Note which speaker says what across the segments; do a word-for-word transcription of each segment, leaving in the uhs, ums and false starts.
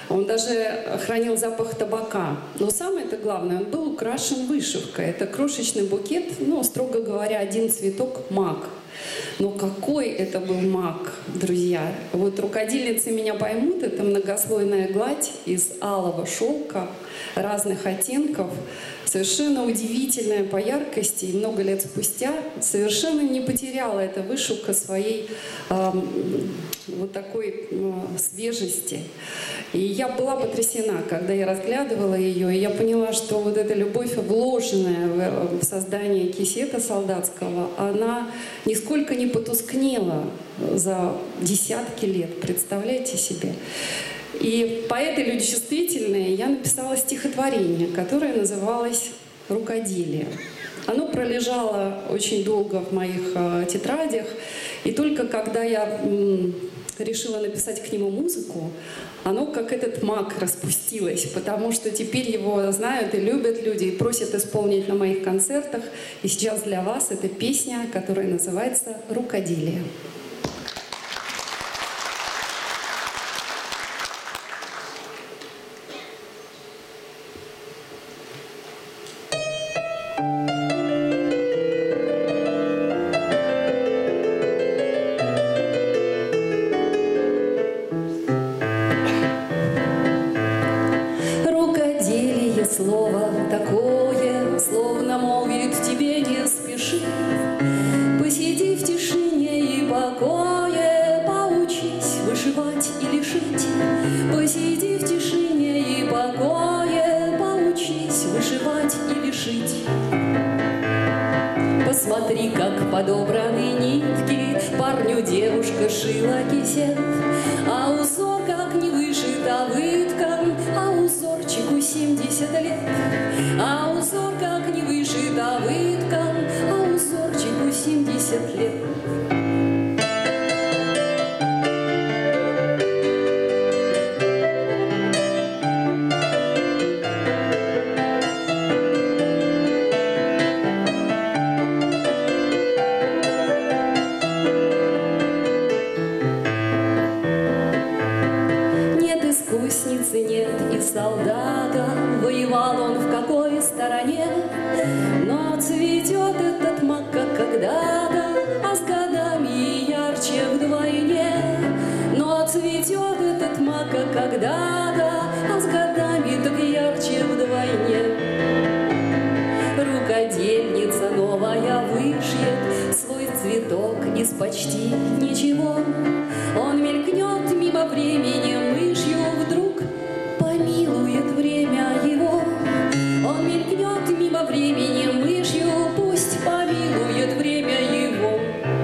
Speaker 1: Он даже хранил запах табака. Но самое-то главное, он был украшен вышивкой. Это крошечный букет, ну, строго говоря, один цветок мак. Но какой это был мак, друзья! Вот рукодельницы меня поймут, это многослойная гладь из алого шелка разных оттенков, совершенно удивительная по яркости, и много лет спустя совершенно не потеряла эта вышивка своей э, вот такой э, свежести. И я была потрясена, когда я разглядывала ее, и я поняла, что вот эта любовь, вложенная в, в создание кисета солдатского, она нисколько не потускнела за десятки лет, представляете себе? И поэты люди чувствительные, я написала стихотворение, которое называлось «Рукоделие». Оно пролежало очень долго в моих э, тетрадях, и только когда я м, решила написать к нему музыку, оно как этот мак распустилось, потому что теперь его знают и любят люди, и просят исполнить на моих концертах. И сейчас для вас эта песня, которая называется «Рукоделие». Слово такое, словно молвит тебе не спеши. Посиди в тишине и покое, поучись вышивать или шить. Посиди в тишине и покое, поучись вышивать или шить. Посмотри, как подобраны нитки, парню девушка шила кисет, а узор как не вышит, а выткан, а узорчику семьдесят лет. А узор как не вышит, а выткан, а узорчику семьдесят лет. Искусницы нет и солдата, воевал он в какой стороне, но цветет этот мак, как когда-то, а с годами ярче вдвойне. Но цветет этот мак, как когда-то, а с годами так ярче вдвойне. Рукодельница новая вышьет свой цветок из почти ничего. Он мелькнет мимо времени мышью, вдруг помилует время его. Он мелькнет мимо времени мышью, пусть помилует время его.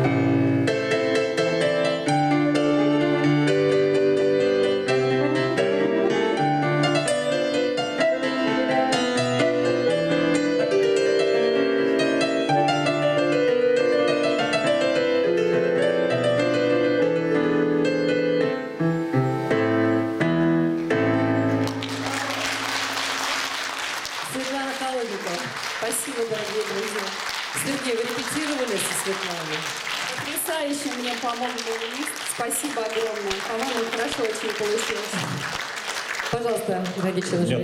Speaker 1: Спасибо, дорогие друзья.
Speaker 2: Сергей, вы репетировали со Светланой?
Speaker 1: Потрясающе мне помог вокалист. Спасибо огромное. По-моему, хорошо очень получилось.
Speaker 2: Пожалуйста, дорогие члены.